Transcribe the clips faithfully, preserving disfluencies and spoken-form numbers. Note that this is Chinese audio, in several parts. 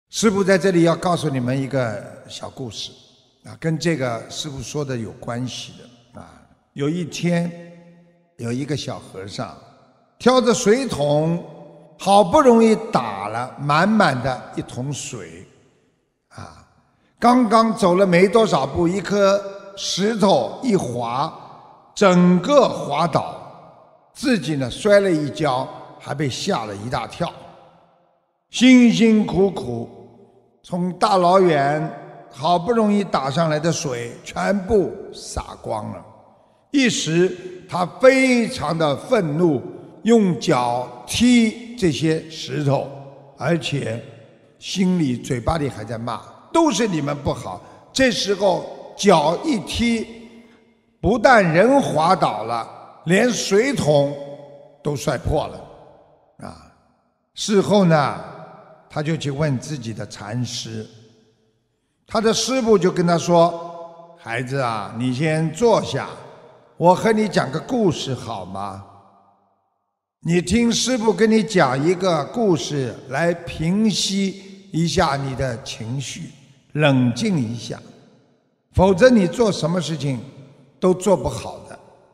师父在这里要告诉你们一个小故事啊，跟这个师父说的有关系的啊。有一天，有一个小和尚挑着水桶，好不容易打了满满的一桶水啊，刚刚走了没多少步，一颗石头一滑，整个滑倒，自己呢摔了一跤，还被吓了一大跳。辛辛苦苦从大老远好不容易打上来的水全部洒光了，一时他非常的愤怒，用脚踢这些石头，而且心里嘴巴里还在骂，都是你们不好。这时候脚一踢，不但人滑倒了，连水桶都摔破了啊！事后呢，他就去问自己的禅师，他的师父就跟他说：“孩子啊，你先坐下，我和你讲个故事好吗？你听师父跟你讲一个故事，来平息一下你的情绪，冷静一下，否则你做什么事情都做不好的。”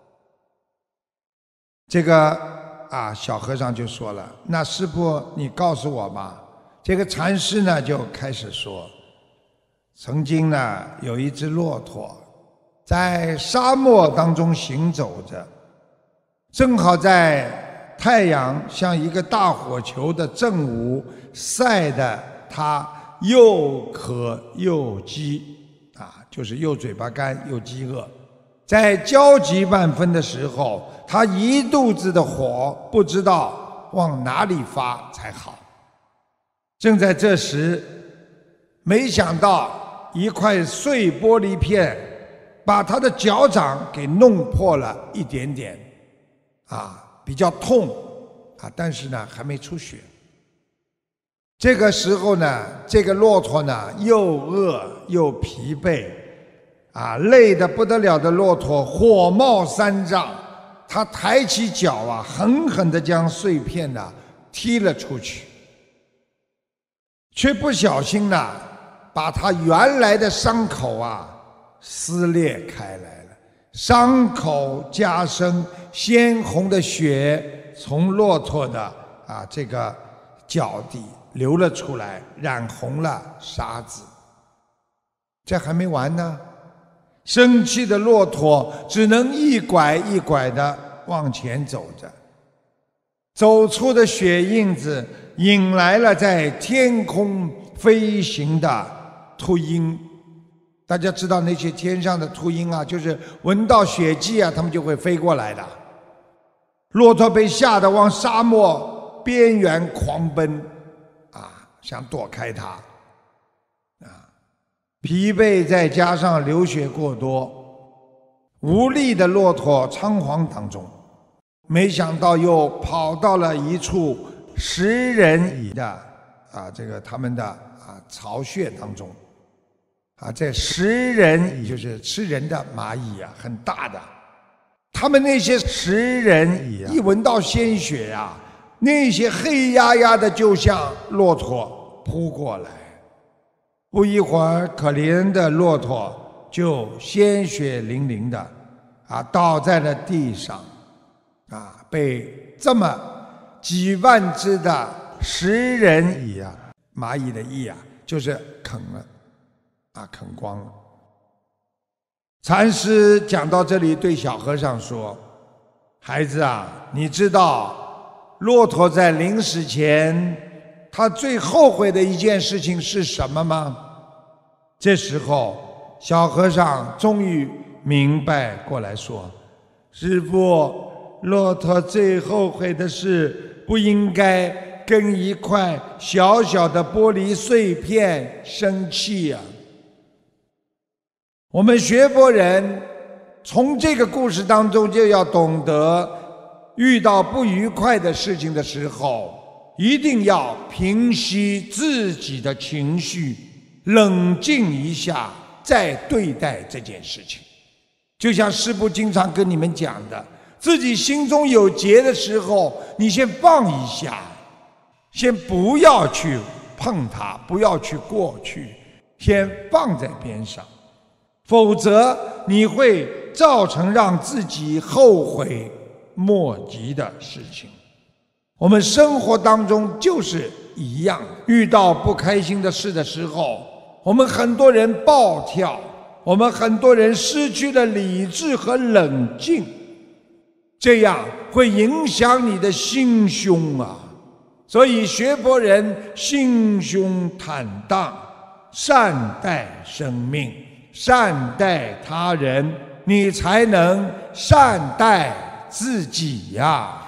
这个啊，小和尚就说了：“那师父，你告诉我吧。”这个禅师呢就开始说，曾经呢有一只骆驼在沙漠当中行走着，正好在太阳像一个大火球的正午晒得它又渴又饥啊，就是又嘴巴干又饥饿。在焦急万分的时候，它一肚子的火不知道往哪里发才好。正在这时，没想到一块碎玻璃片把他的脚掌给弄破了一点点，啊，比较痛啊，但是呢还没出血。这个时候呢，这个骆驼呢又饿又疲惫，啊，累得不得了的骆驼火冒三丈，他抬起脚啊，狠狠地将碎片呢踢了出去。却不小心呢，把他原来的伤口啊撕裂开来了，伤口加深，鲜红的血从骆驼的啊这个脚底流了出来，染红了沙子。这还没完呢，生气的骆驼只能一拐一拐地往前走着，走出的血印子引来了在天空飞行的秃鹰。大家知道那些天上的秃鹰啊，就是闻到血迹啊，它们就会飞过来的。骆驼被吓得往沙漠边缘狂奔啊，想躲开它啊，疲惫再加上流血过多，无力的骆驼仓皇当中，没想到又跑到了一处食人蚁的啊，这个他们的啊巢穴当中，啊，这食人蚁就是吃人的蚂蚁啊，很大的。他们那些食人蚁啊，一闻到鲜血啊，那些黑压压的就向骆驼扑过来。不一会儿，可怜的骆驼就鲜血淋淋的啊倒在了地上，啊，被这么几万只的食人蚁啊，蚂蚁的蚁啊，就是啃了，啊，啃光了。禅师讲到这里，对小和尚说：“孩子啊，你知道骆驼在临死前，他最后悔的一件事情是什么吗？”这时候，小和尚终于明白过来说：“师父，骆驼最后悔的是不应该跟一块小小的玻璃碎片生气啊。”我们学佛人从这个故事当中就要懂得，遇到不愉快的事情的时候，一定要平息自己的情绪，冷静一下再对待这件事情。就像师父经常跟你们讲的，自己心中有结的时候，你先放一下，先不要去碰它，不要去过去，先放在边上，否则你会造成让自己后悔莫及的事情。我们生活当中就是一样，遇到不开心的事的时候，我们很多人暴跳，我们很多人失去了理智和冷静，这样会影响你的心胸啊。所以学佛人心胸坦荡，善待生命，善待他人，你才能善待自己呀。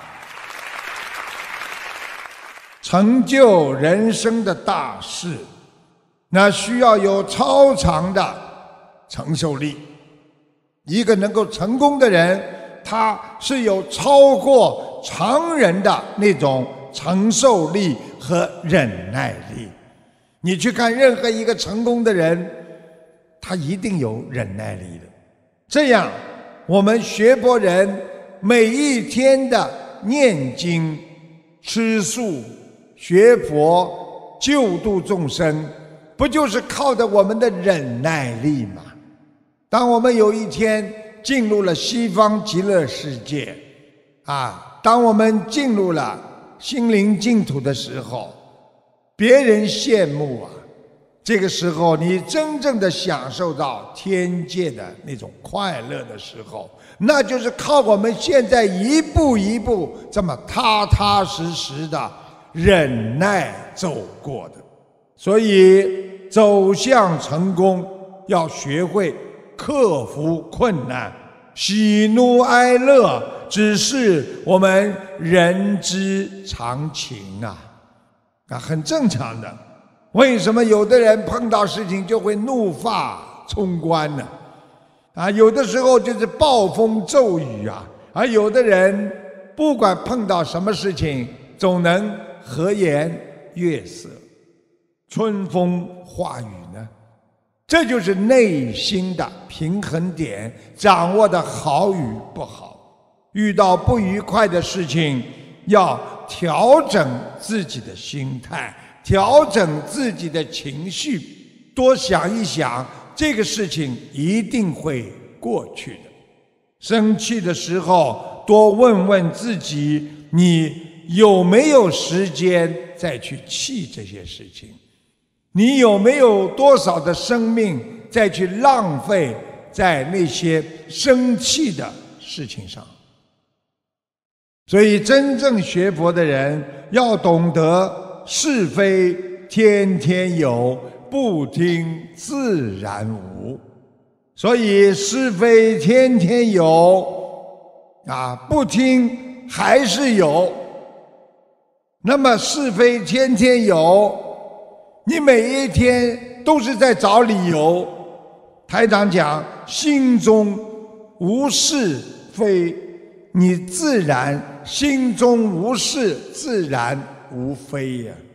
成就人生的大事，那需要有超长的承受力。一个能够成功的人，他是有超过常人的那种承受力和忍耐力。你去看任何一个成功的人，他一定有忍耐力的。这样，我们学佛人每一天的念经、吃素、学佛、救度众生，不就是靠着我们的忍耐力吗？当我们有一天进入了西方极乐世界，啊，当我们进入了心灵净土的时候，别人羡慕啊，这个时候你真正的享受到天界的那种快乐的时候，那就是靠我们现在一步一步这么踏踏实实的忍耐走过的。所以走向成功，要学会克服困难，喜怒哀乐只是我们人之常情啊，啊，很正常的。为什么有的人碰到事情就会怒发冲冠呢？啊，有的时候就是暴风骤雨啊，而有的人不管碰到什么事情，总能和颜悦色，春风化雨呢。这就是内心的平衡点掌握的好与不好。遇到不愉快的事情，要调整自己的心态，调整自己的情绪，多想一想，这个事情一定会过去的。生气的时候，多问问自己，你有没有时间再去气这些事情？你有没有多少的生命再去浪费在那些生气的事情上？所以真正学佛的人要懂得是非天天有，不听自然无。所以是非天天有啊，不听还是有。那么是非天天有，你每一天都是在找理由。台长讲，心中无是非，你自然心中无事，自然无非呀、啊。